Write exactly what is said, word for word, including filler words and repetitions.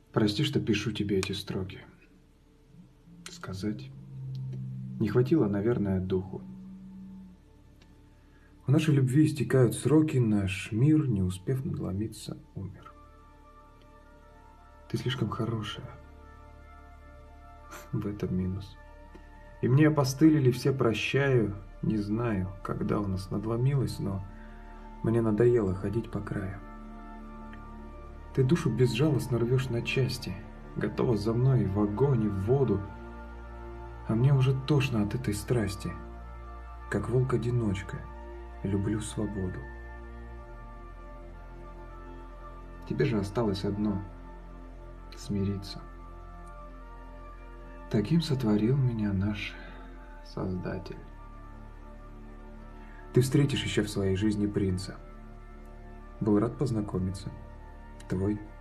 Прости, что пишу тебе эти строки. Сказать не хватило, наверное, духу. У нашей любви истекают сроки, наш мир, не успев надломиться, умер. Ты слишком хорошая. В этом минус. И мне опостылили, все прощаю. Не знаю, когда у нас надломилось, но мне надоело ходить по краю. Ты душу безжалостно рвешь на части, готова за мной в огонь и в воду, а мне уже тошно от этой страсти. Как волк-одиночка, люблю свободу. Тебе же осталось одно — смириться. Таким сотворил меня наш Создатель. Ты встретишь еще в своей жизни принца. Был рад познакомиться. Твой